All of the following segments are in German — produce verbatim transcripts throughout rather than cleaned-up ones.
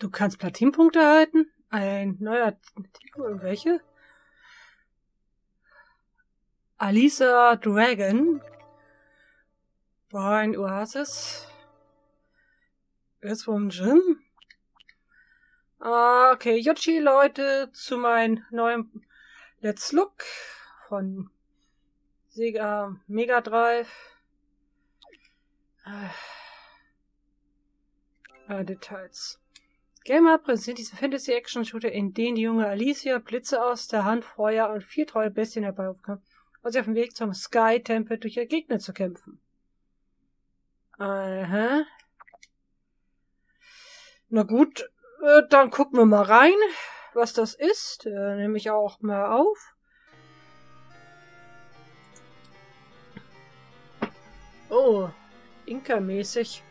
Du kannst Platinpunkte erhalten? Ein neuer Titel, welche? Alisa Dragon. Brian Oasis. Jetzt vom Gym. Ah, okay, Yoshi, Leute, zu meinem neuen Let's Look von Sega Mega Drive. Äh, Details. Gamer präsentiert diesen Fantasy-Action-Shooter, in dem die junge Alicia Blitze aus der Hand, Feuer und vier treue Bestien herbeirufen und sie auf dem Weg zum Sky-Tempel durch ihre Gegner zu kämpfen. Aha. Na gut, äh, dann gucken wir mal rein, was das ist. Äh, nehme ich auch mal auf. Oh, Inka-mäßig.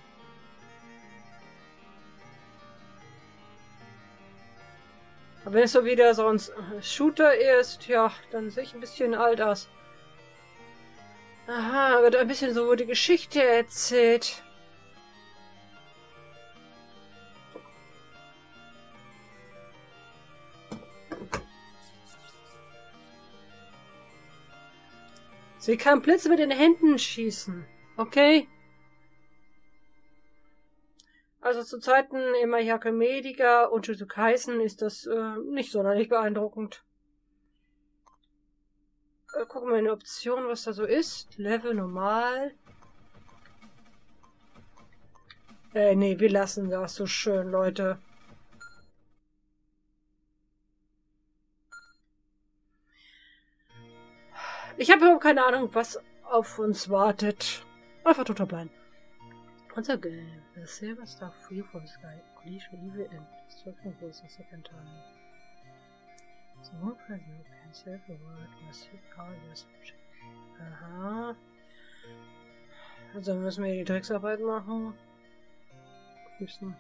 Aber wenn es so wieder so ein Shooter ist, ja, dann sehe ich ein bisschen alt aus. Aha, wird ein bisschen so die Geschichte erzählt. Sie kann Blitze mit den Händen schießen. Okay. Also zu Zeiten im Mayake Medica und Jujutsu Kaisen ist das äh, nicht sonderlich beeindruckend. Äh, gucken wir in die Option, was da so ist. Level normal. Äh, nee, wir lassen das so schön, Leute. Ich habe überhaupt keine Ahnung, was auf uns wartet. Einfach total bleiben. Once again, the silver star free from the sky, collision evil and destruction was the second time. The one person who can save the world must hit all this. Aha. Also müssen wir die Drecksarbeit machen. Müssen.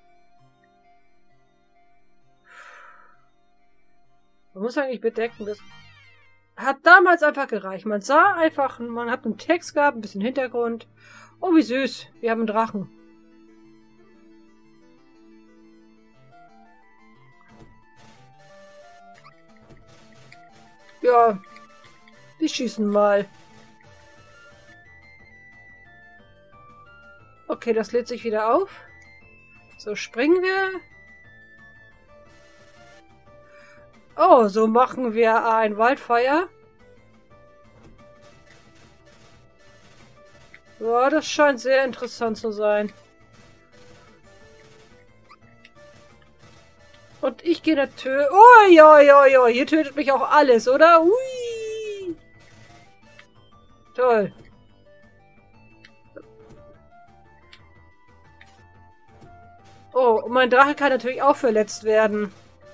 Man muss eigentlich bedenken, das hat damals einfach gereicht. Man sah einfach, man hat einen Text gehabt, ein bisschen Hintergrund. Oh, wie süß. Wir haben einen Drachen. Ja, die schießen mal. Okay, das lädt sich wieder auf. So, springen wir. Oh, so machen wir ein Wildfire. Ja, das scheint sehr interessant zu sein. Und ich gehe natürlich... Oh, ja, ja, ja, hier tötet mich auch alles, oder? Ui. Toll. Oh, und mein Drache kann natürlich auch verletzt werden.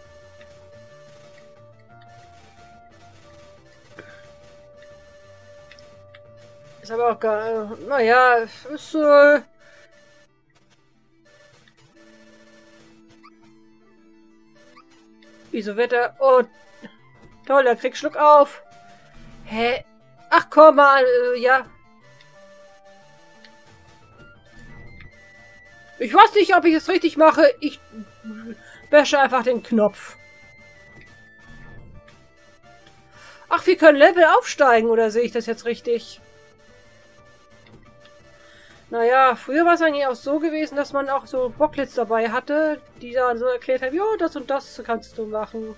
Ist aber auch gar... Naja, ist so... Äh Wieso wird er... Oh, toll, er kriegt Schluck auf. Hä? Ach, komm mal, äh, ja. Ich weiß nicht, ob ich es richtig mache. Ich wäsche einfach den Knopf. Ach, wir können Level aufsteigen, oder sehe ich das jetzt richtig? Naja, früher war es eigentlich auch so gewesen, dass man auch so Booklets dabei hatte, die dann so erklärt haben, ja, das und das kannst du machen.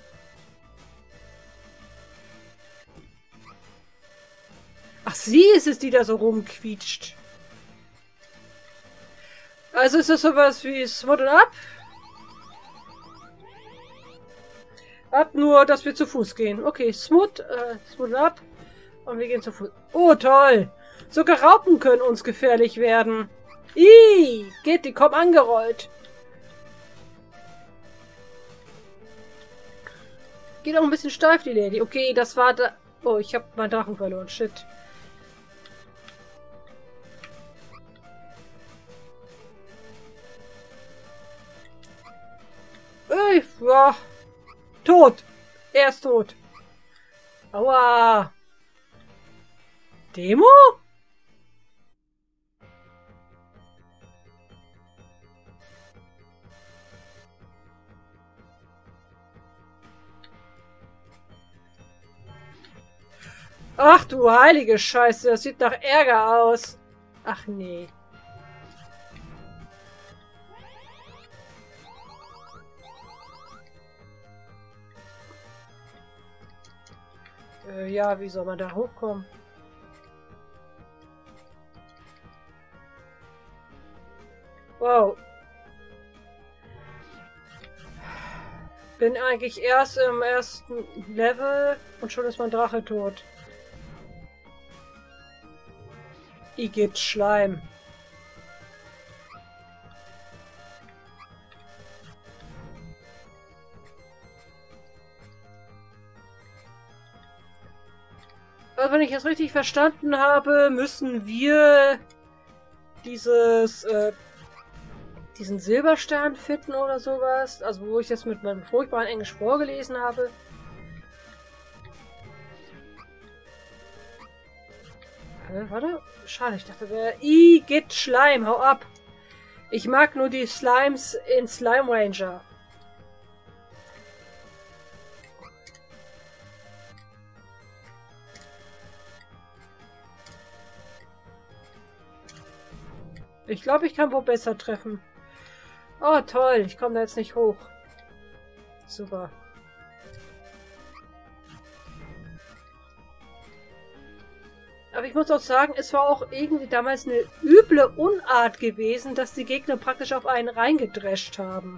Ach, sie ist es, die da so rumquietscht. Also ist das sowas wie Smut und Up? Ab nur, dass wir zu Fuß gehen. Okay, Smut, äh, Smut und Up. Und wir gehen zu Fuß. Oh, toll! Sogar Raupen können uns gefährlich werden. Ih, geht, die kommen angerollt. Geht auch ein bisschen steif, die Lady. Okay, das war da... Oh, ich habe meinen Drachen verloren. Shit. Ey, ja. Tot. Er ist tot. Aua. Demo? Ach du heilige Scheiße, das sieht nach Ärger aus. Ach nee. Äh, ja, wie soll man da hochkommen? Wow. Bin eigentlich erst im ersten Level und schon ist mein Drache tot. Igitt Schleim. Also wenn ich es richtig verstanden habe, müssen wir dieses äh, diesen Silberstern finden oder sowas. Also wo ich das mit meinem furchtbaren Englisch vorgelesen habe. Äh, warte. Schade, ich dachte, wäre... Igitt Schleim, hau ab! Ich mag nur die Slimes in Slime Ranger. Ich glaube, ich kann wohl besser treffen. Oh, toll. Ich komme da jetzt nicht hoch. Super. Aber ich muss auch sagen, es war auch irgendwie damals eine üble Unart gewesen, dass die Gegner praktisch auf einen reingedrescht haben.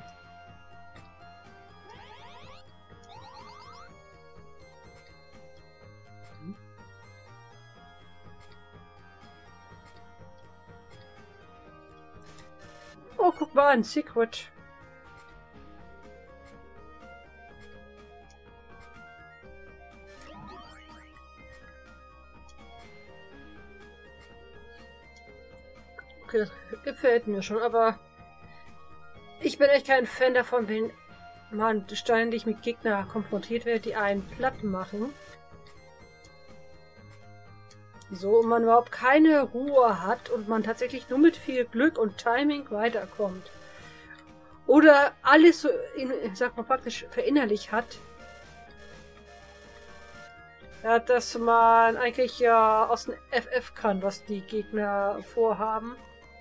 Oh, guck mal, ein Secret. Okay, das gefällt mir schon, aber ich bin echt kein Fan davon, wenn man ständig mit Gegnern konfrontiert wird, die einen platt machen. So, und man überhaupt keine Ruhe hat und man tatsächlich nur mit viel Glück und Timing weiterkommt. Oder alles so, in, sag mal, praktisch verinnerlicht hat. Ja, dass man eigentlich ja aus dem F F kann, was die Gegner vorhaben.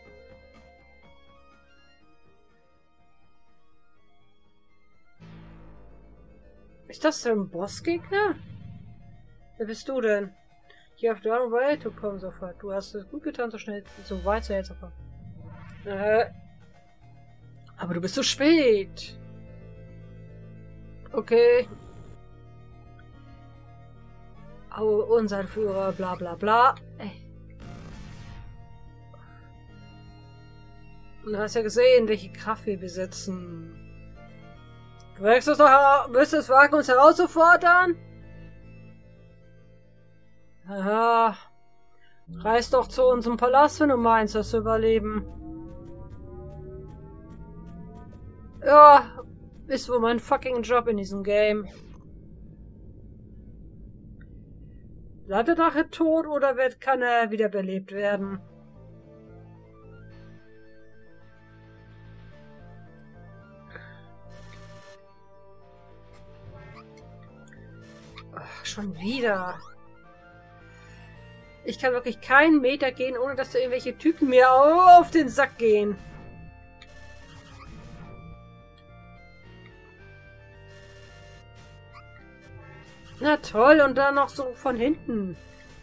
Ist das denn ein Bossgegner? Wer bist du denn? You have done well to come sofort. Du hast es gut getan, so schnell so weit zu jetzt kommen. Äh, aber du bist zu spät. Okay. Oh, unser Führer, bla bla bla. Und du hast ja gesehen, welche Kraft wir besitzen. Du wirst es doch, wirst es wagen, uns herauszufordern? Aha. Reis doch zu unserem Palast, wenn du meinst, das zu überleben. Ja, ist wohl mein fucking Job in diesem Game. Bleibt der Drache tot oder wird, kann er wiederbelebt werden? Ach, schon wieder. Ich kann wirklich keinen Meter gehen, ohne dass da irgendwelche Typen mir auf den Sack gehen. Na toll, und dann noch so von hinten.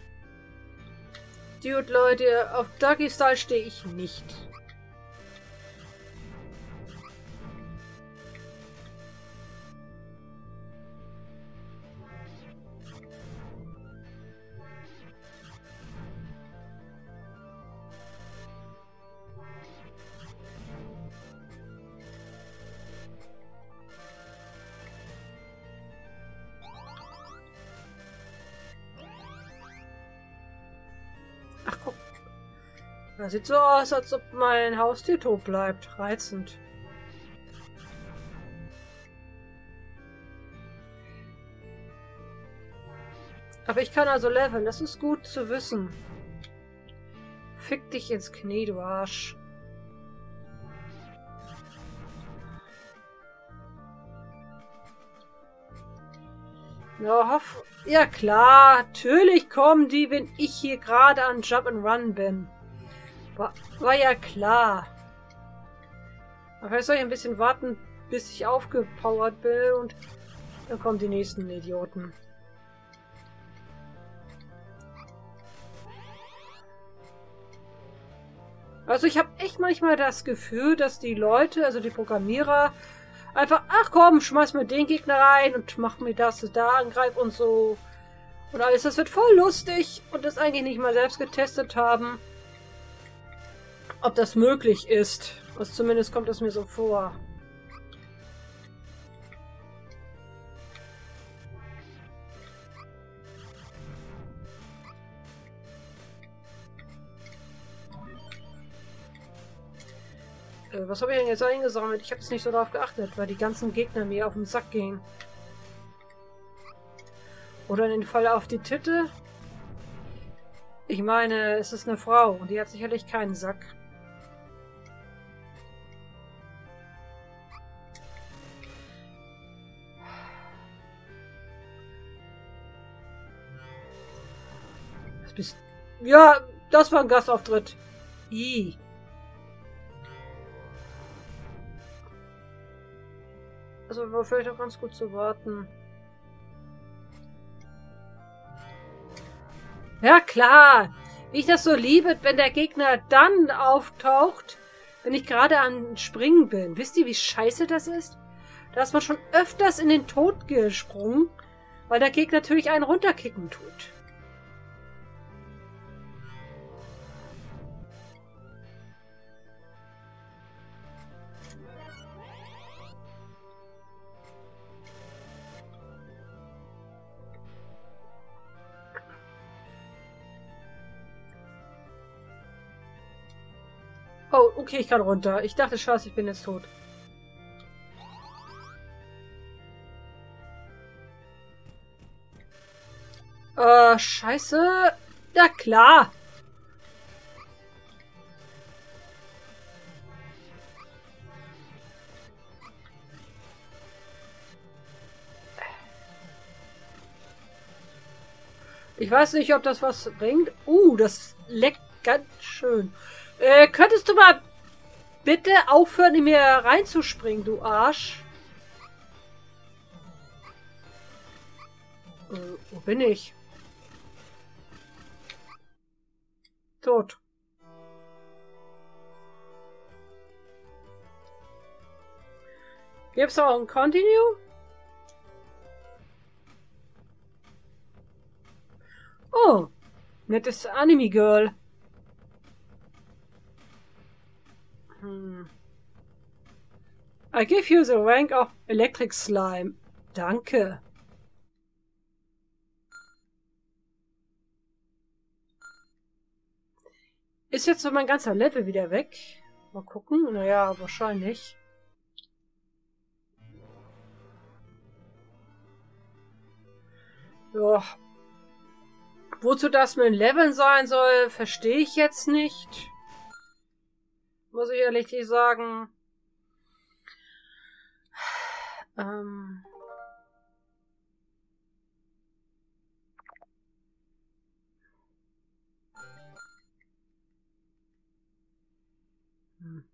Dude, Leute, auf Doggy Style stehe ich nicht. Ach, guck. Das sieht so aus, als ob mein Haustier tot bleibt. Reizend. Aber ich kann also leveln. Das ist gut zu wissen. Fick dich ins Knie, du Arsch. Ja, hoff. Ja klar, natürlich kommen die, wenn ich hier gerade an Jump and Run bin. War, war ja klar. Aber vielleicht soll ich ein bisschen warten, bis ich aufgepowert bin und dann kommen die nächsten Idioten. Also ich habe echt manchmal das Gefühl, dass die Leute, also die Programmierer, einfach, ach komm, schmeiß mir den Gegner rein und mach mir das, da angreif und so. Und alles, das wird voll lustig und das eigentlich nicht mal selbst getestet haben, ob das möglich ist. Also zumindest kommt es mir so vor. Äh, was habe ich denn jetzt eingesammelt? Ich habe jetzt nicht so darauf geachtet, weil die ganzen Gegner mir auf den Sack gingen. Oder in den Fall auf die Titte. Ich meine, es ist eine Frau und die hat sicherlich keinen Sack. Das bist... Ja, das war ein Gastauftritt. I. Also war vielleicht auch ganz gut zu warten. Ja klar, wie ich das so liebe, wenn der Gegner dann auftaucht, wenn ich gerade am Springen bin. Wisst ihr, wie scheiße das ist? Da ist man schon öfters in den Tod gesprungen, weil der Gegner natürlich einen runterkicken tut. Oh, okay, ich kann runter. Ich dachte, scheiße, ich bin jetzt tot. Äh, scheiße. Ja, klar. Ich weiß nicht, ob das was bringt. Uh, das leckt ganz schön. Äh, könntest du mal bitte aufhören, in mir reinzuspringen, du Arsch? Äh, wo bin ich? Tot. Gibt's auch ein Continue? Oh, nettes Anime-Girl. Hm. I give you the rank of Electric Slime. Danke. Ist jetzt so mein ganzer Level wieder weg? Mal gucken. Naja, wahrscheinlich. Ja. Wozu das mit Leveln sein soll, verstehe ich jetzt nicht. Muss ich ehrlich sagen. Ähm. Hm.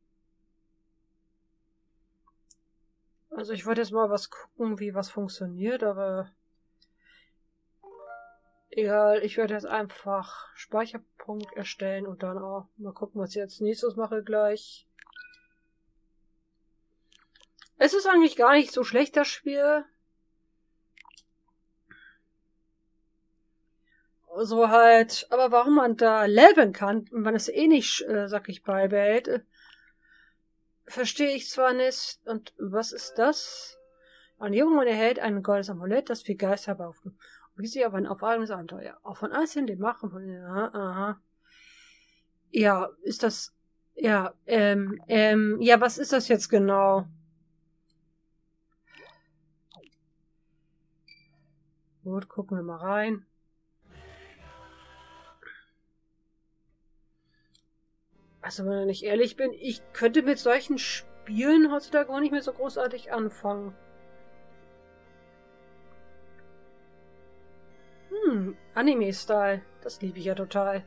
Also ich wollte jetzt mal was gucken, wie was funktioniert, aber egal, ich werde jetzt einfach Speicherpunkt erstellen und dann auch mal gucken, was ich jetzt nächstes mache gleich. Es ist eigentlich gar nicht so schlecht, das Spiel. So halt, aber warum man da leveln kann, wenn man es eh nicht, äh, sag ich, beibehält, äh, verstehe ich zwar nicht. Und was ist das? Ein Junge erhält ein goldenes Amulett, das für Geister beauftragt. Und wie sie aber ein aufregendes Abenteuer. Auch von Asien, dem Machen von... Aha, aha. Ja, ist das... Ja, ähm, ähm, ja, was ist das jetzt genau? Gut, gucken wir mal rein. Also, wenn ich ehrlich bin, ich könnte mit solchen Spielen heutzutage auch nicht mehr so großartig anfangen. Anime-Style. Das liebe ich ja total.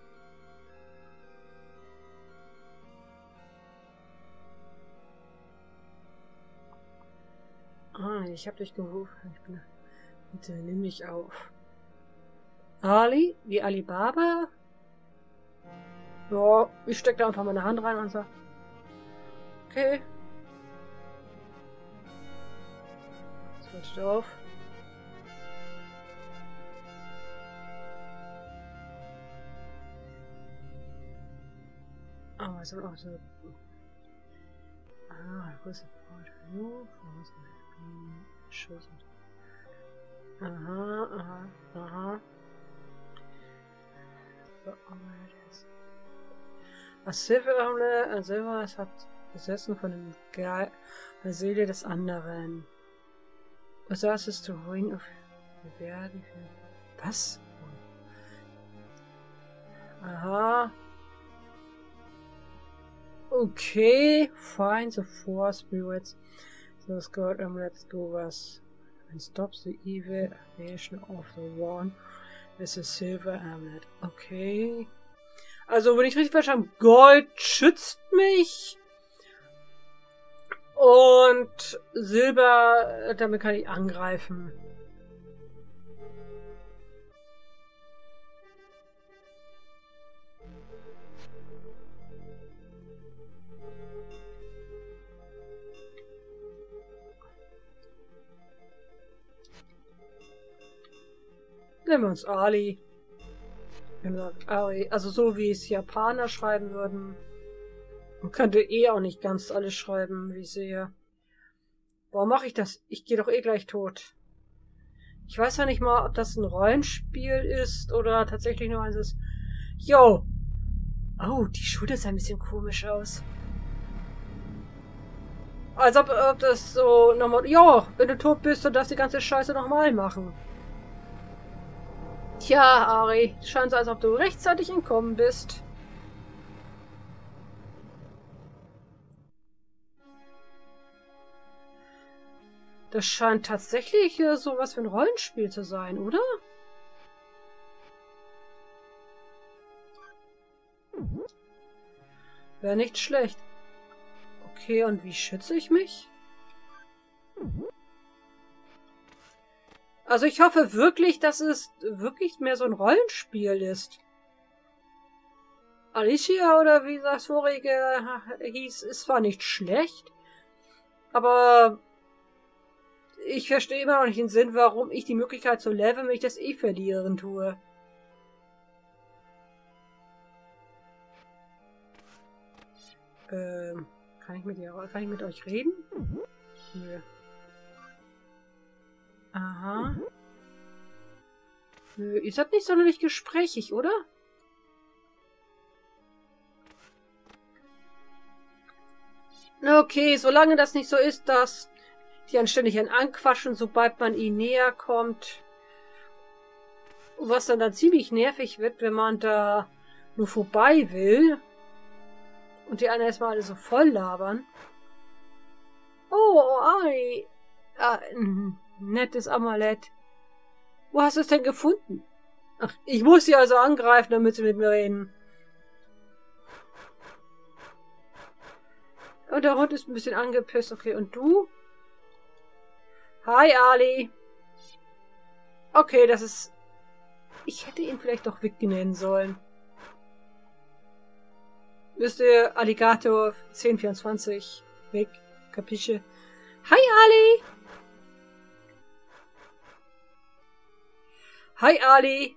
Ah, ich hab dich gerufen. Ich bin... Bitte nimm mich auf. Ali? Wie Alibaba? Ja, ich steck da einfach meine Hand rein und sag... Okay. Jetzt wartet auf. Ah, oh, also auch so... Ah, große Portfolio. Schuss. Aha, aha, aha. Das Silberhamle, ein Silber, es hat besessen von dem Ge der Seele des anderen. Was sagst es zu Ruin auf werden für... Was? Aha. Okay, find the four spirits. So God amulets go us and stops the evil creation of the one with a silver amulet. Okay. Also, wenn ich richtig verstanden habe, Gold schützt mich. Und Silber, damit kann ich angreifen. Nehmen wir uns Ali. Ali. Also so wie es Japaner schreiben würden. Man könnte eh auch nicht ganz alles schreiben, wie ich sehe. Warum mache ich das? Ich gehe doch eh gleich tot. Ich weiß ja nicht mal, ob das ein Rollenspiel ist oder tatsächlich nur eins ist. Yo! Oh, die Schulter sah ein bisschen komisch aus. Als ob, ob das so nochmal... Jo, wenn du tot bist, dann darfst du die ganze Scheiße nochmal machen. Tja, Ari, scheint so, als ob du rechtzeitig entkommen bist. Das scheint tatsächlich äh, sowas wie ein Rollenspiel zu sein, oder? Wäre nicht schlecht. Okay, und wie schütze ich mich? Also ich hoffe wirklich, dass es wirklich mehr so ein Rollenspiel ist. Alicia oder wie das vorige hieß, ist zwar nicht schlecht, aber ich verstehe immer noch nicht den Sinn, warum ich die Möglichkeit zu leveln, wenn ich das eh verlieren tue. Ähm, kann ich mit ihr, kann ich mit euch reden? Nö. Aha. Nö, ihr seid nicht sonderlich gesprächig, oder? Okay, solange das nicht so ist, dass die anständig einen anquatschen, sobald man ihnen näher kommt. Was dann dann ziemlich nervig wird, wenn man da nur vorbei will. Und die einen erstmal alle so voll labern. Oh, ei. Ah, nettes Amulett. Wo hast du es denn gefunden? Ach, ich muss sie also angreifen, damit sie mit mir reden. Und der Hund ist ein bisschen angepisst. Okay, und du? Hi, Ali. Okay, das ist... Ich hätte ihn vielleicht doch Vic nennen sollen. Wisst ihr, Alligator zehn vierundzwanzig. Vic, Kapische. Hi, Ali. Hi, Ali.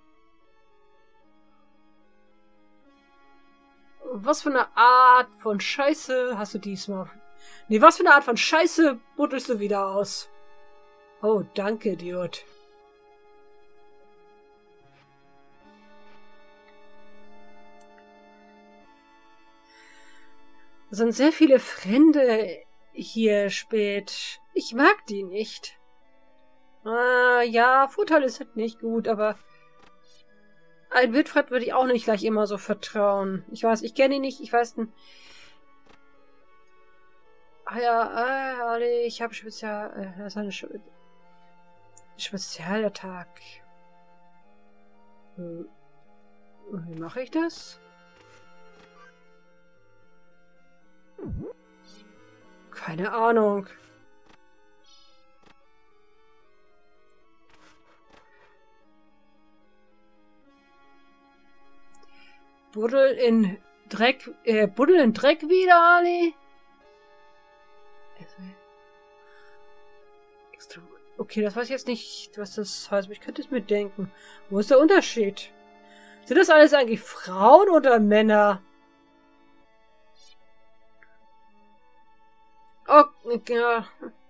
Was für eine Art von Scheiße hast du diesmal? Nee, was für eine Art von Scheiße buddelst du wieder aus? Oh, danke, Idiot. Es sind sehr viele Fremde hier spät. Ich mag die nicht. Ah, ja, Vorteil ist halt nicht gut, aber ein Wildfred würde ich auch nicht gleich immer so vertrauen. Ich weiß, ich kenne ihn nicht, ich weiß nicht. Ah ja, ah, ich habe Spezial... Äh, das ist eine Spezialattacke. Hm. Wie mache ich das? Keine Ahnung. Buddel in Dreck, äh, Buddel in Dreck wieder, Ali? Okay, das weiß ich jetzt nicht, was das heißt, aber ich könnte es mir denken. Wo ist der Unterschied? Sind das alles eigentlich Frauen oder Männer? Oh, ja.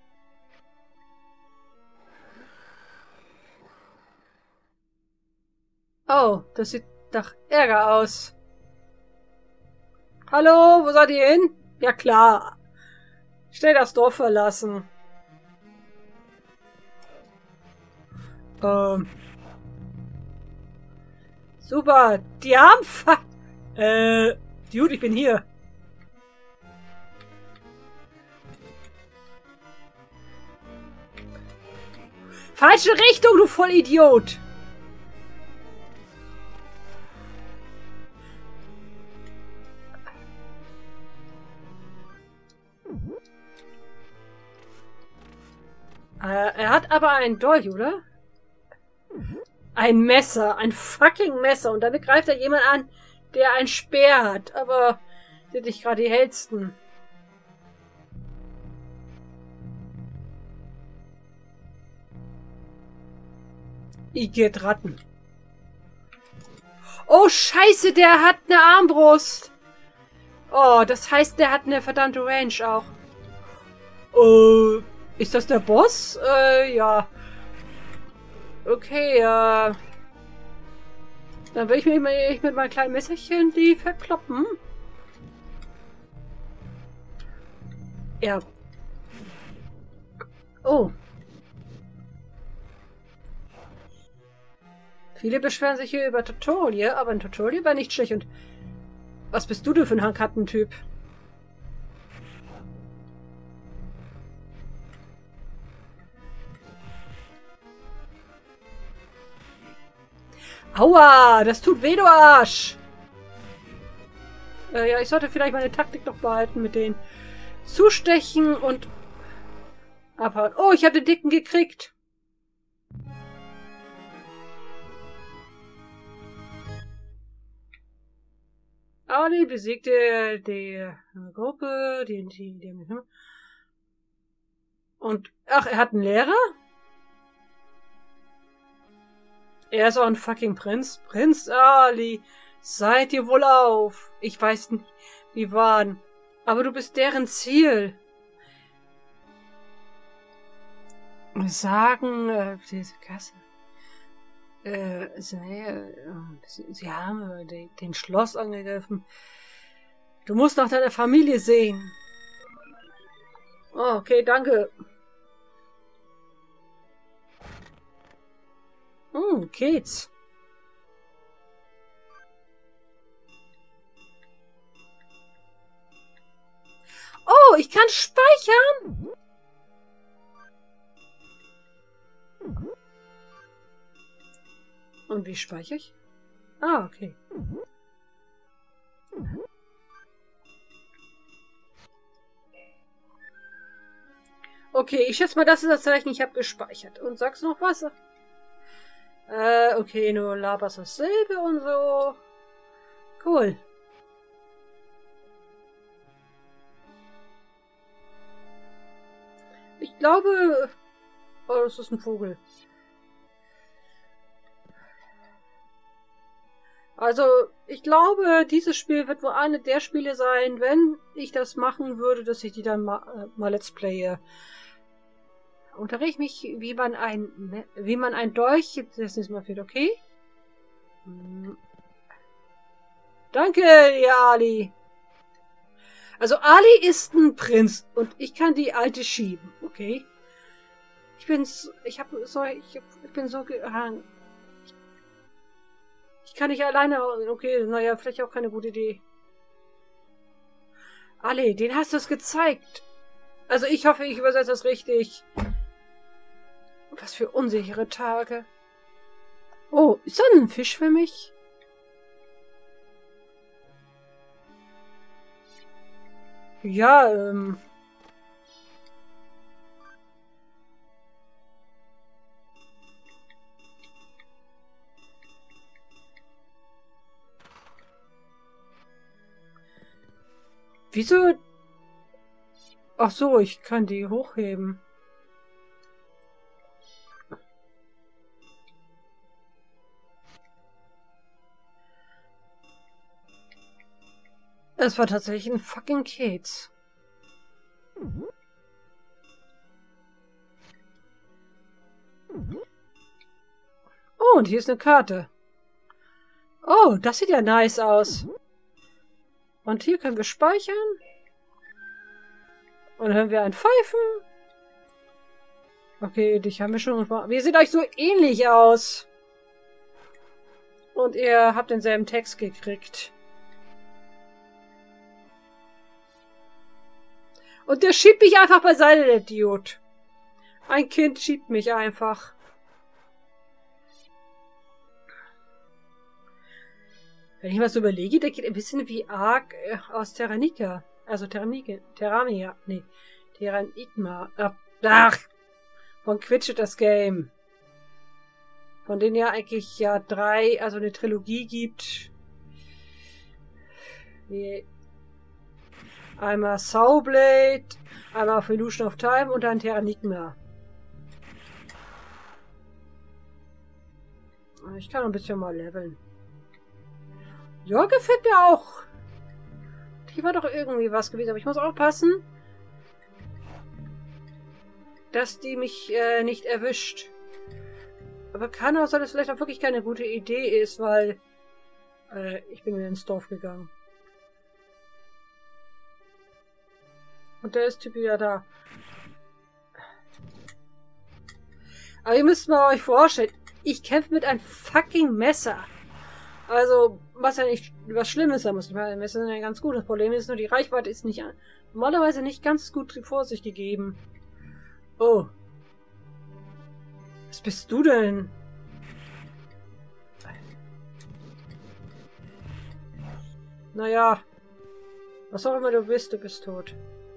Oh, das sieht nach Ärger aus. Hallo, wo seid ihr hin? Ja klar. Schnell das Dorf verlassen. Ähm. Super. Die haben Fa Äh, Dude, ich bin hier. Falsche Richtung, du Vollidiot. Äh, er hat aber einen Dolch, oder? Ein Messer, ein fucking Messer. Und damit greift er jemand an, der ein Speer hat. Aber sind nicht gerade die hellsten. Igitt Ratten. Oh, scheiße, der hat eine Armbrust. Oh, das heißt, der hat eine verdammte Range auch. Äh, ist das der Boss? Äh, ja. Okay, äh... Dann will ich mich mit, mit meinem kleinen Messerchen die verkloppen. Ja. Oh. Viele beschweren sich hier über Tutorial, aber ein Tutorial war nicht schlecht. Und was bist du denn für ein Hankattentyp? Aua, das tut weh, du Arsch! Äh, ja, ich sollte vielleicht meine Taktik noch behalten mit den Zustechen und abhauen. Oh, ich habe den Dicken gekriegt. Ali besiegte die Gruppe, die, die, die, und, ach, er hat einen Lehrer? Er ist auch ein fucking Prinz. Prinz Ali, seid ihr wohl auf. Ich weiß nicht, wie waren. Aber du bist deren Ziel. Sagen, äh, diese Kasse. Äh, sie, äh, sie haben äh, den, den Schloss angegriffen. Du musst nach deiner Familie sehen. Oh, okay, danke. Hm, geht's. Oh, ich kann speichern. Und wie speichere ich? Ah, okay. Okay, ich schätze mal, das ist das Zeichen, ich habe gespeichert. Und sagst du noch was? Äh, okay, nur laberst dasselbe und so. Cool. Ich glaube... Oh, das ist ein Vogel. Also, ich glaube, dieses Spiel wird wohl eine der Spiele sein, wenn ich das machen würde, dass ich die dann mal, äh, mal let's playe. Unterrichte ich mich, wie man ein, wie man ein Dolch, das ist mal viel, okay? Hm. Danke, ja, Ali. Also, Ali ist ein Prinz und ich kann die Alte schieben, okay? Ich bin so, ich hab so, ich, ich bin so gehangen. Ich kann nicht alleine... Okay, naja, vielleicht auch keine gute Idee. Ali, den hast du es gezeigt. Also ich hoffe, ich übersetze das richtig. Was für unsichere Tage. Oh, ist da ein Fisch für mich? Ja, ähm... Wieso? Ach so, ich kann die hochheben. Es war tatsächlich ein fucking Kates. Oh, und hier ist eine Karte. Oh, das sieht ja nice aus. Und hier können wir speichern. Und dann hören wir ein Pfeifen. Okay, dich haben wir schon gesprochen. Wir sehen euch so ähnlich aus. Und ihr habt denselben Text gekriegt. Und der schiebt mich einfach beiseite, der Idiot. Ein Kind schiebt mich einfach. Wenn ich mal so überlege, der geht ein bisschen wie Ark äh, aus Terranica. Also Terranica. Terramia. Nee. Terranigma. Ach. Von Quitchet das Game. Von denen ja eigentlich ja drei, also eine Trilogie gibt. Wie einmal Sowblade, einmal Illusion of Time und dann Terranigma. Ich kann ein bisschen mal leveln. Ja, gefällt mir auch. Hier war doch irgendwie was gewesen, aber ich muss aufpassen, dass die mich äh, nicht erwischt. Aber kann auch sein, dass das vielleicht auch wirklich keine gute Idee ist, weil äh, ich bin wieder ins Dorf gegangen. Und der ist Typ wieder da. Aber ihr müsst mal euch vorstellen, ich kämpfe mit einem fucking Messer. Also, was ja nicht was Schlimmes sein muss. Die Messer sind ja ganz gut. Das Problem ist nur, die Reichweite ist nicht normalerweise nicht ganz gut vor sich gegeben. Oh. Was bist du denn? Naja. Was auch immer du bist, du bist tot.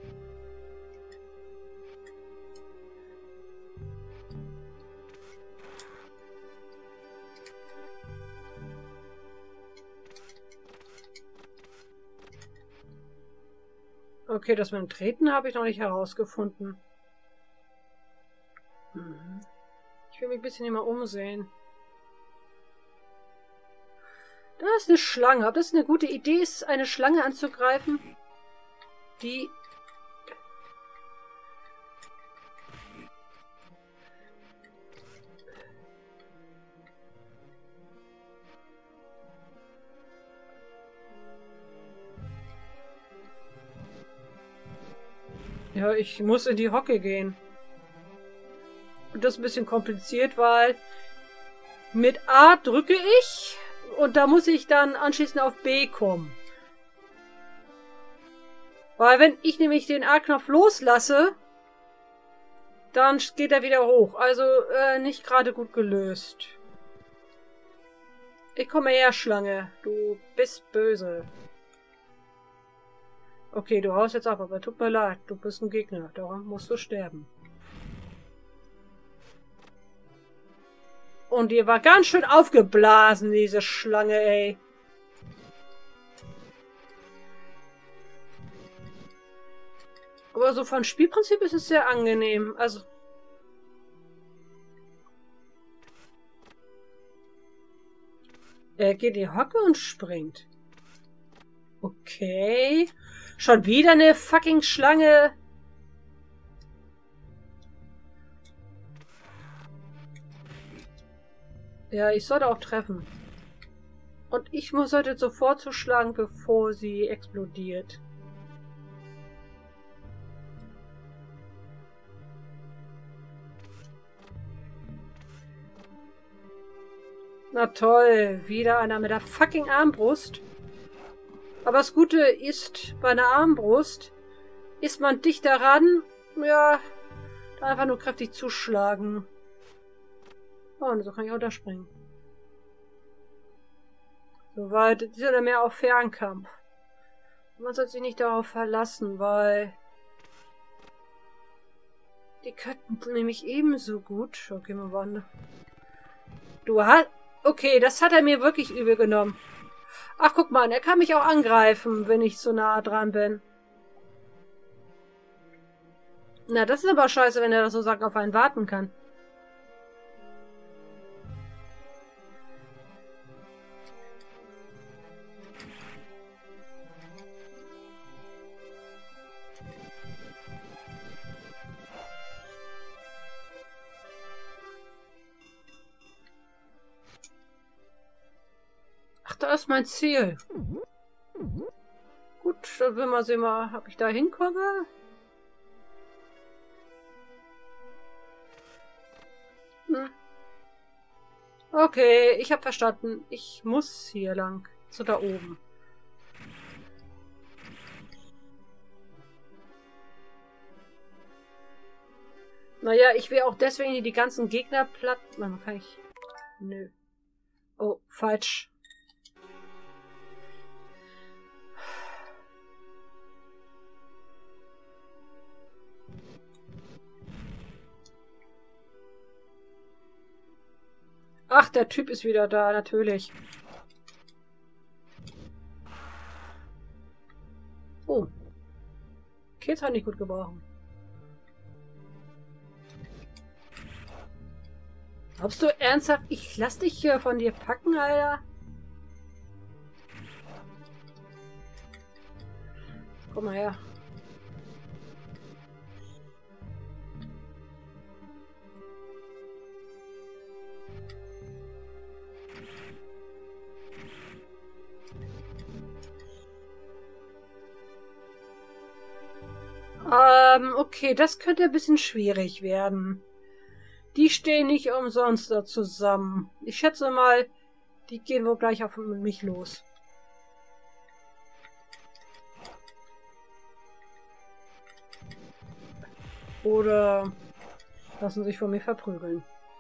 Okay, das mit dem Treten habe ich noch nicht herausgefunden. Hm. Ich will mich ein bisschen immer umsehen. Da ist eine Schlange. Ob das eine gute Idee ist, eine Schlange anzugreifen? Die... Ja, ich muss in die Hocke gehen. Und das ist ein bisschen kompliziert, weil mit A drücke ich und da muss ich dann anschließend auf B kommen. Weil wenn ich nämlich den A-Knopf loslasse, dann geht er wieder hoch. Also äh, nicht gerade gut gelöst. Ich komme her, Schlange. Du bist böse. Okay, du haust jetzt ab, aber tut mir leid. Du bist ein Gegner. Darum musst du sterben. Und die war ganz schön aufgeblasen, diese Schlange, ey. Aber so von Spielprinzip ist es sehr angenehm. Also... Er geht in die Hocke und springt. Okay. Schon wieder eine fucking Schlange. Ja, ich sollte auch treffen. Und ich muss heute sofort zuschlagen, bevor sie explodiert. Na toll, wieder einer mit der fucking Armbrust. Aber das Gute ist, bei einer Armbrust ist man dichter ran, ja, einfach nur kräftig zuschlagen. Oh, und so kann ich auch da springen. So, weil die sind ja mehr auf Fernkampf. Man sollte sich nicht darauf verlassen, weil die könnten nämlich ebenso gut. Okay, mal wandern. Du hast... Okay, das hat er mir wirklich übel genommen. Ach, guck mal, er kann mich auch angreifen, wenn ich so nah dran bin. Na, das ist aber scheiße, wenn er das so sagt, auf einen warten kann. Ach, da ist mein Ziel. Gut, dann will man sehen, mal, ob ich da hinkomme. Hm. Okay, ich habe verstanden. Ich muss hier lang. So da oben. Naja, ich will auch deswegen die ganzen Gegner platt... Man kann ich... Nö. Oh, falsch. Ach, der Typ ist wieder da, natürlich. Oh. Okay, jetzt kann ich gut gebrauchen. Glaubst du ernsthaft, ich lass dich hier von dir packen, Alter? Komm mal her. Ähm, okay, das könnte ein bisschen schwierig werden. Die stehen nicht umsonst da zusammen. Ich schätze mal, die gehen wohl gleich auf mich los. Oder lassen sich von mir verprügeln.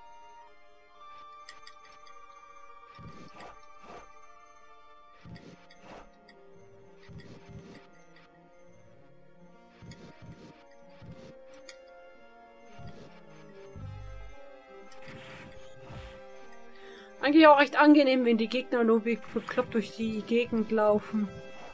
Eigentlich auch recht angenehm, wenn die Gegner nur bekloppt durch die Gegend laufen.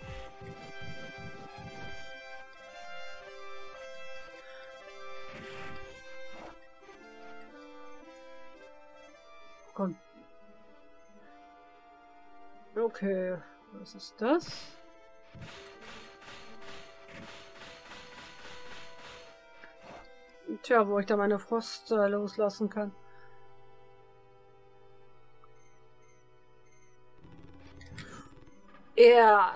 Komm. Okay, was ist das? Tja, wo ich da meine Frost äh, loslassen kann. Ja.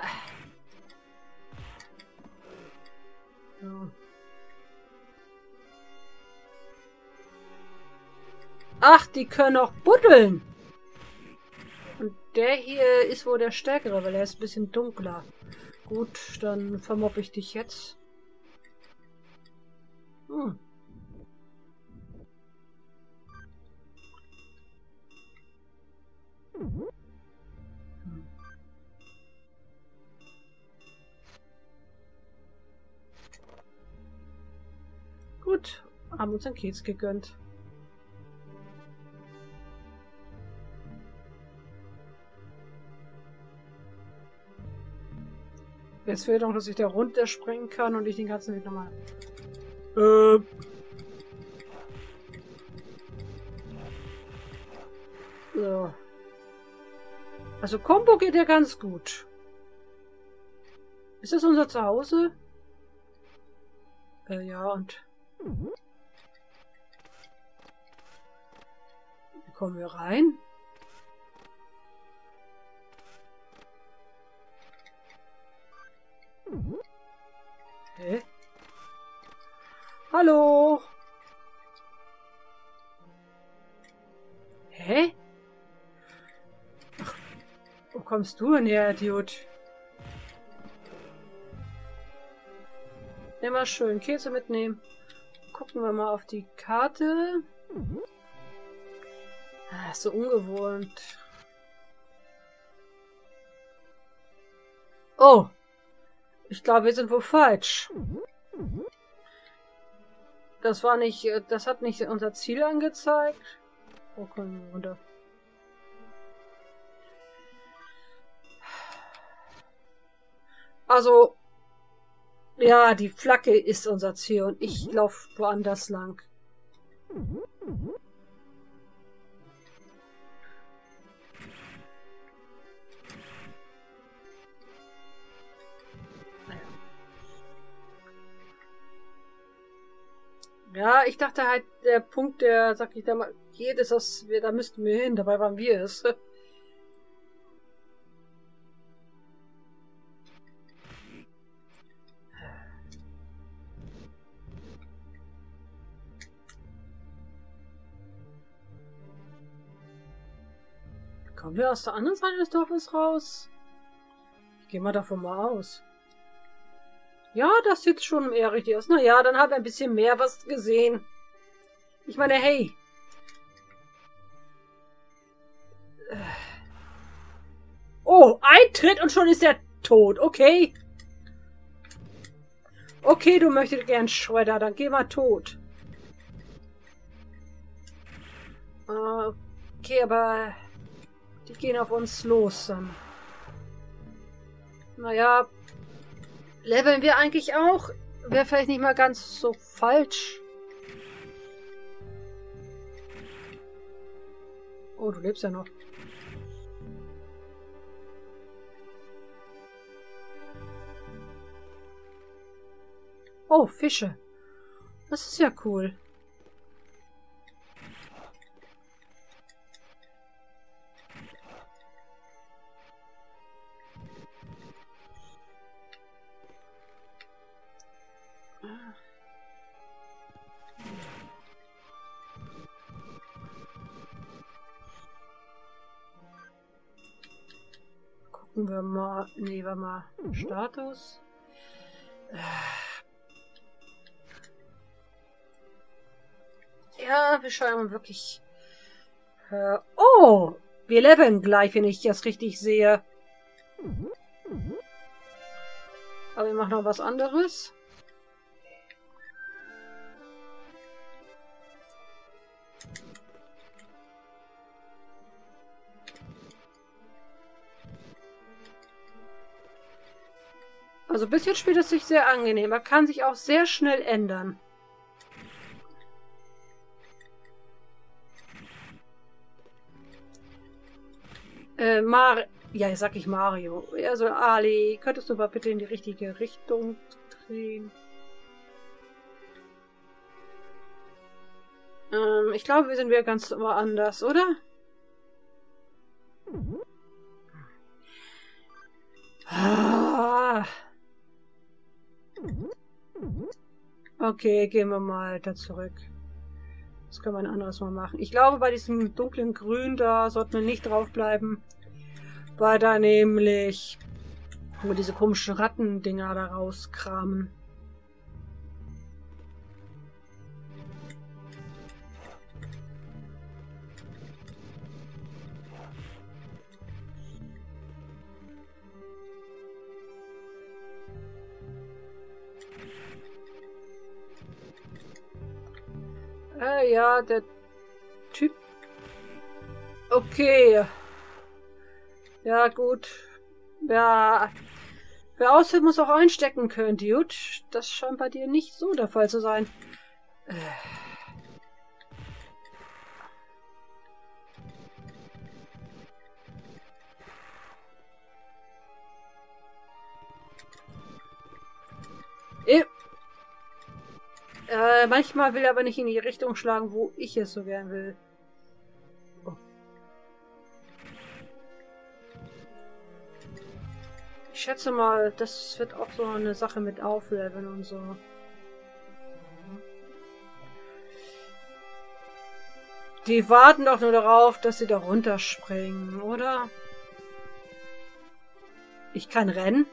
So. Ach, die können auch buddeln. Und der hier ist wohl der Stärkere, weil er ist ein bisschen dunkler. Gut, dann vermobb ich dich jetzt. Hm. Gut, haben uns einen Keks gegönnt. Jetzt fehlt noch, dass ich da runterspringen kann und ich den ganzen Weg nochmal... Äh... So. Also Combo geht ja ganz gut. Ist das unser Zuhause? Äh, ja, und... Wie kommen wir rein? Hä? Hallo? Hä? Ach, wo kommst du denn her, Idiot? Immer schön Käse mitnehmen. Gucken wir mal auf die Karte. Ah, ist so ungewohnt. Oh. Ich glaube, wir sind wohl falsch. Das war nicht... Das hat nicht unser Ziel angezeigt. Wo kommen wir runter? Also... Ja, die Flagge ist unser Ziel und ich laufe woanders lang. Ja, ich dachte halt, der Punkt, der, sag ich da mal, geht, ist das, wir, da müssten wir hin, dabei waren wir es. Kommen wir aus der anderen Seite des Dorfes raus? Ich gehe mal davon mal aus. Ja, das sieht schon eher richtig aus. Naja, dann haben wir ein bisschen mehr was gesehen. Ich meine, hey. Oh, ein Tritt und schon ist er tot. Okay. Okay, du möchtest gern Shredder, dann geh mal tot. Okay, aber die gehen auf uns los dann. Naja, leveln wir eigentlich auch? Wäre vielleicht nicht mal ganz so falsch. Oh, du lebst ja noch. Oh, Fische. Das ist ja cool. Gucken wir mal. Nee, warte mal. Status. Ja, wir schauen wirklich. Äh, oh! Wir leveln gleich, wenn ich das richtig sehe. Aber wir machen noch was anderes. Also bis jetzt spielt es sich sehr angenehm. Man kann sich auch sehr schnell ändern. Äh, Mar... Ja, sag ich Mario. Also Ali, könntest du mal bitte in die richtige Richtung drehen? Ähm, ich glaube, wir sind wieder ganz woanders, oder? Ah. Okay, gehen wir mal da zurück. Das können wir ein anderes Mal machen. Ich glaube, bei diesem dunklen Grün, da sollten wir nicht draufbleiben. Weil da nämlich wo diese komischen Rattendinger da rauskramen. Äh, ja, der Typ. Okay. Ja, gut. Ja. Wer aushält, muss auch einstecken können, Dude. Das scheint bei dir nicht so der Fall zu sein. Äh. Äh, manchmal will er aber nicht in die Richtung schlagen, wo ich es so gern will. Oh. Ich schätze mal, das wird auch so eine Sache mit Aufleveln und so. Die warten doch nur darauf, dass sie da runterspringen, oder? Ich kann rennen.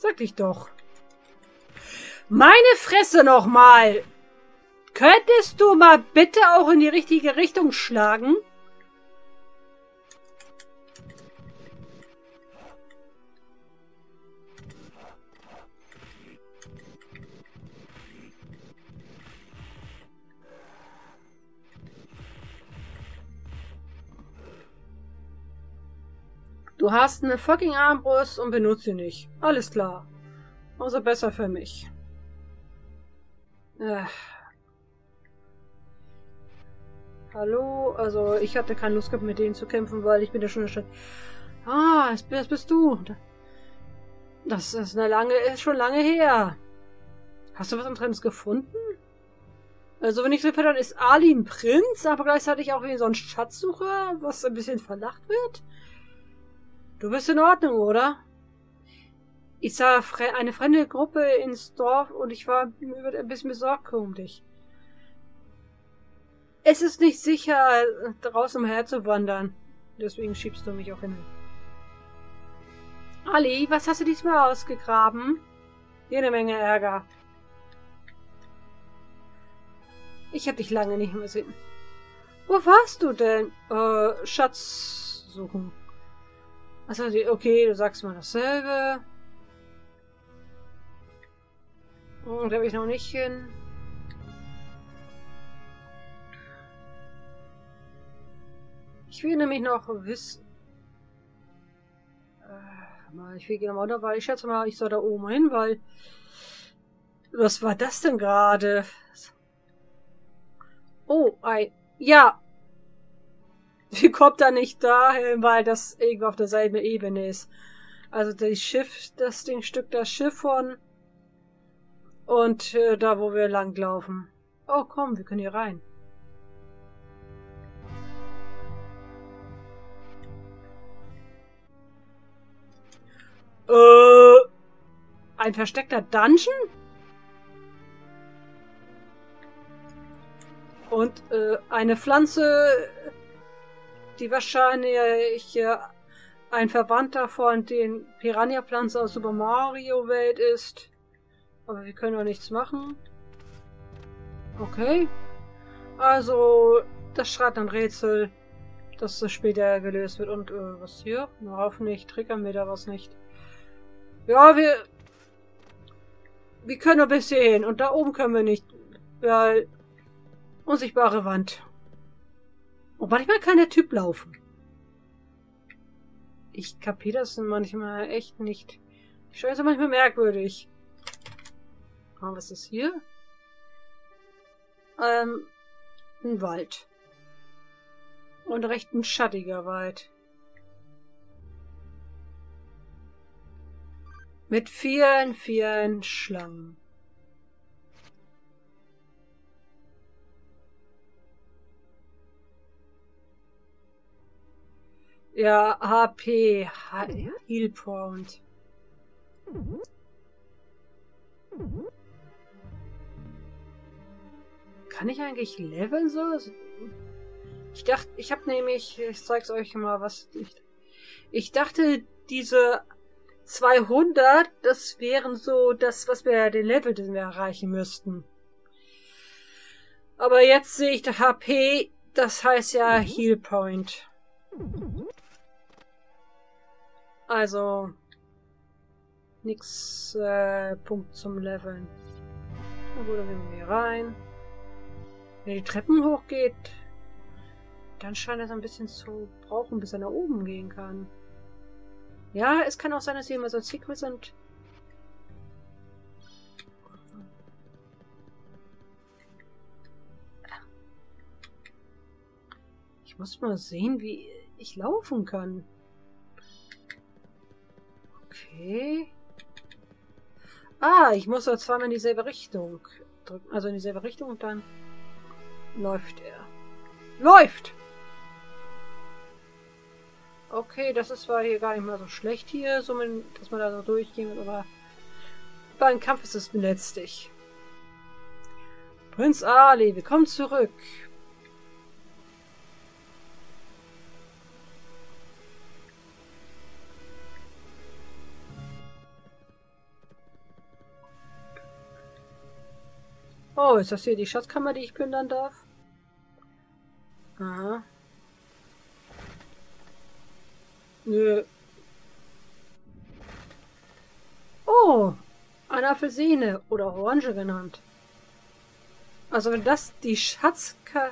Sag ich doch. Meine Fresse nochmal! Könntest du mal bitte auch in die richtige Richtung schlagen? Du hast eine fucking Armbrust und benutzt sie nicht. Alles klar. Umso besser für mich. Äh. Hallo? Also, ich hatte keine Lust gehabt, mit denen zu kämpfen, weil ich bin ja schon in der Stadt. Ah, das, das bist du. Das ist eine lange, ist schon lange her. Hast du was anderes gefunden? Also, wenn ich so verstanden, ist Ali ein Prinz, aber gleichzeitig auch wie so ein Schatzsucher, was ein bisschen verlacht wird? Du bist in Ordnung, oder? Ich sah eine fremde Gruppe ins Dorf und ich war ein bisschen besorgt um dich. Es ist nicht sicher, draußen umherzuwandern. Deswegen schiebst du mich auch hin. Ali, was hast du diesmal ausgegraben? Jede Menge Ärger. Ich hab dich lange nicht mehr gesehen. Wo warst du denn? Äh, Schatz suchen. Also, okay, du sagst mal dasselbe. Und da habe ich noch nicht hin. Ich will nämlich noch wissen. Äh, mal, ich will genau da, weil ich schätze mal, ich soll da oben hin, weil. Was war das denn gerade? Oh, ein. Ja! Wie kommt er nicht dahin, weil das irgendwo auf derselben Ebene ist? Also das Schiff, das Ding Stück das Schiff von und äh, da, wo wir langlaufen. Oh, komm, wir können hier rein. Äh, ein versteckter Dungeon? Und äh, eine Pflanze, die wahrscheinlich äh, ein Verwandter von den Piranha-Pflanzen aus Super Mario Welt ist. Aber wir können doch nichts machen. Okay. Also, das schreibt ein Rätsel, dass das später gelöst wird. Und äh, was hier? Na, hoffentlich triggern wir da was nicht. Ja, wir... Wir können nur bis hierhin. Und da oben können wir nicht. Weil... Unsichtbare Wand. Und manchmal kann der Typ laufen. Ich kapiere das manchmal echt nicht. Die Scheiße manchmal merkwürdig. Oh, was ist hier? Ähm, ein Wald. Und recht ein schattiger Wald. Mit vielen, vielen Schlangen. Ja, H P, Heal Point. Kann ich eigentlich leveln so? Ich dachte, ich habe nämlich, ich zeig's euch mal, was ich... Ich dachte, diese zweihundert, das wären so das, was wir, den Level, den wir erreichen müssten. Aber jetzt sehe ich der H P, das heißt ja Heal Point. Also, nix äh, Punkt zum Leveln. Na gut, dann gehen wir hier rein. Wenn die Treppen hochgeht, dann scheint es ein bisschen zu brauchen, bis er nach oben gehen kann. Ja, es kann auch sein, dass hier immer so Secrets sind. Ich muss mal sehen, wie ich laufen kann. Okay. Ah, ich muss da zweimal in dieselbe Richtung drücken. Also in dieselbe Richtung und dann läuft er. Läuft! Okay, das ist zwar hier gar nicht mal so schlecht hier, so mit, dass man da so durchgehen wird, aber beim Kampf ist es letztlich. Prinz Ali, willkommen zurück. Oh, ist das hier die Schatzkammer, die ich plündern darf? Aha. Nö. Oh, eine Apfelsine oder Orange genannt. Also wenn das die Schatzkammer...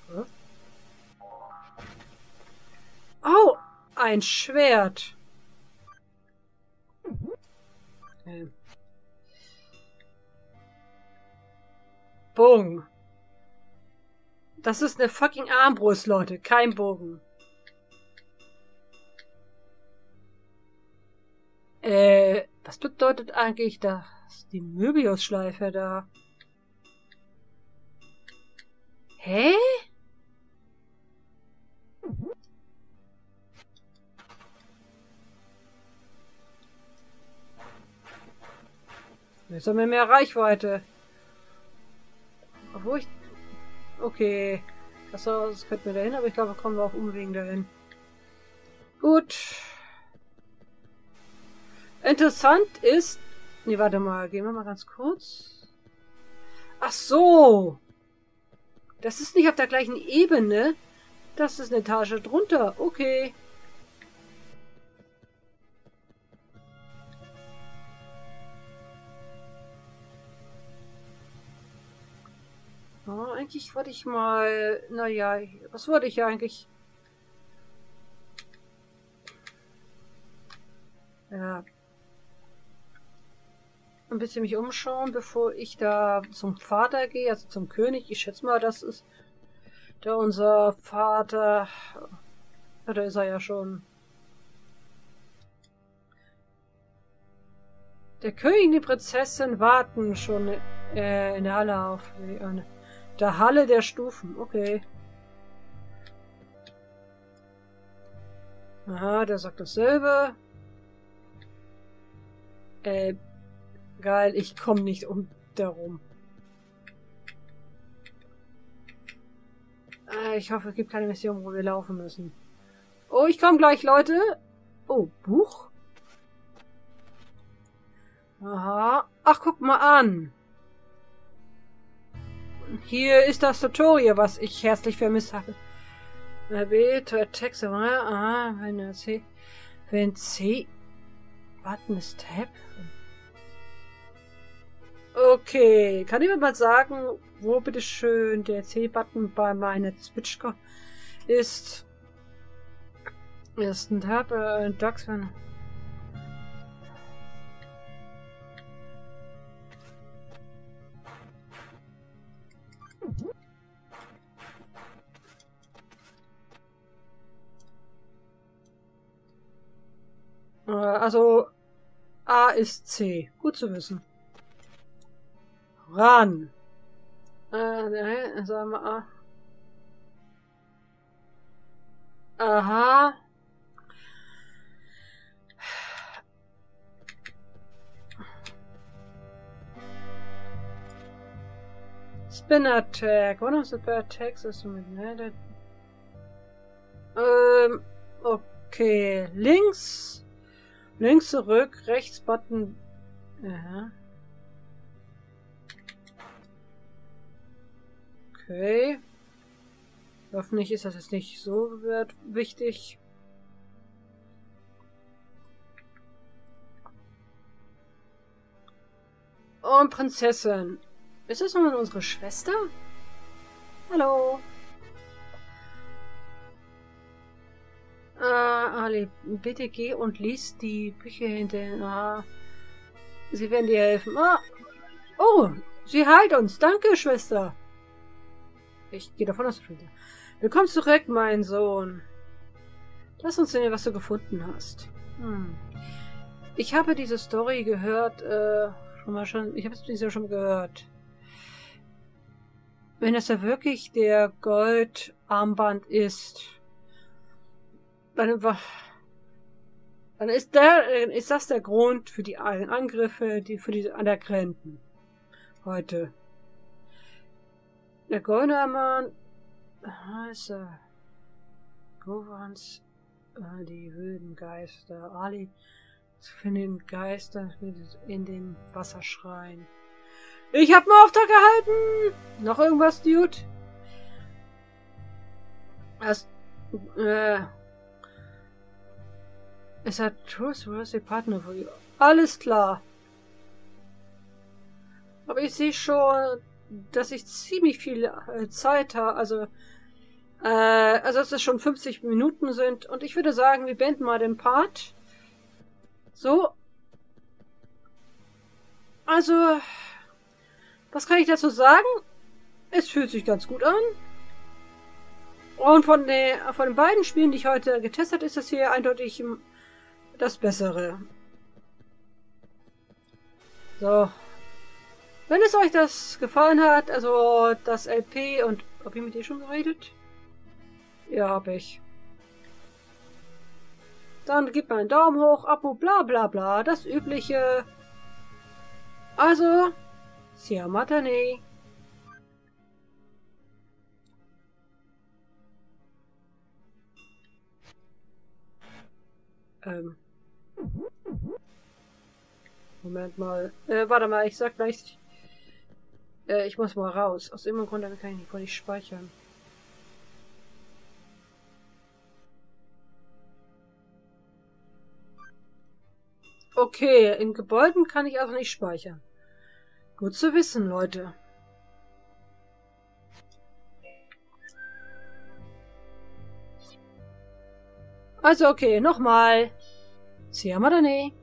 Oh, ein Schwert. Okay. Bogen. Das ist eine fucking Armbrust, Leute. Kein Bogen. Äh, was bedeutet eigentlich das? Die Möbius-Schleife da. Hä? Jetzt haben wir mehr Reichweite. Obwohl ich... Okay. Das, das könnten wir dahin, aber ich glaube, kommen wir auf Umwegen dahin. Gut. Interessant ist... Nee, warte mal. Gehen wir mal ganz kurz. Ach so. Das ist nicht auf der gleichen Ebene. Das ist eine Etage drunter. Okay. Oh, eigentlich wollte ich mal... Naja, was wollte ich eigentlich? Ja. Ein bisschen mich umschauen, bevor ich da zum Vater gehe, also zum König. Ich schätze mal, das ist da unser Vater. Ja, da ist er ja schon. Der König und die Prinzessin warten schon äh, in der Halle auf. Äh, der Halle der Stufen. Okay. Aha, der sagt dasselbe. Äh, geil, ich komme nicht um darum. Äh, ich hoffe, es gibt keine Mission, wo wir laufen müssen. Oh, ich komme gleich, Leute. Oh, Buch? Aha. Ach, guck mal an. Hier ist das Tutorial, was ich herzlich vermisst habe. B, Text, aha, wenn C, wenn C, Button ist Tab. Okay, kann jemand mal sagen, wo bitteschön der C-Button bei meiner Switch ist? Ist ein Tab, äh, ein Docs, wenn... Also, A ist C. Gut zu wissen. Ran. Äh, ne, sagen wir A. Aha. Spin Attack. One of the bad attacks is mit, ne? Ähm, okay. Links. Links zurück, rechts Button. Aha. Okay. Hoffentlich ist das jetzt nicht so wichtig. Und Prinzessin. Ist das nun unsere Schwester? Hallo. Äh, Ali, bitte geh und lies die Bücher hinter. Ah, sie werden dir helfen. Ah. Oh, sie heilt uns. Danke, Schwester. Ich gehe davon aus, Schwester. Willkommen zurück, mein Sohn. Lass uns sehen, was du gefunden hast. Hm. Ich habe diese Story gehört, äh, schon mal schon, ich habe es diese schon gehört. Wenn es ja wirklich der Goldarmband ist, Dann, war, dann ist, der, ist das der Grund für die Angriffe, die für die an der Grenzen heute. Der Goldarmband heißt er. Govans, die wilden Geister. Ali zu finden Geister in den Wasserschreien. Ich habe einen Auftrag erhalten. Noch irgendwas, Dude? Das, äh... Es hat trustworthy Partner for you. Alles klar. Aber ich sehe schon, dass ich ziemlich viel äh, Zeit habe. Also, äh, also dass es schon fünfzig Minuten sind. Und ich würde sagen, wir beenden mal den Part. So. Also, was kann ich dazu sagen? Es fühlt sich ganz gut an. Und von, der, von den beiden Spielen, die ich heute getestet habe, ist das hier eindeutig das Bessere. So. Wenn es euch das gefallen hat, also das L P und... Hab ich mit dir schon geredet? Ja, hab ich. Dann gebt mir einen Daumen hoch, Abo, bla bla bla, das Übliche. Also, Siam Matane. Ähm. Moment mal. Äh, warte mal, ich sag gleich... Äh, ich muss mal raus. Aus irgendeinem Grund kann ich nicht, nicht speichern. Okay, in Gebäuden kann ich also nicht speichern. Gut zu wissen, Leute. Also okay, nochmal. Siam Matane.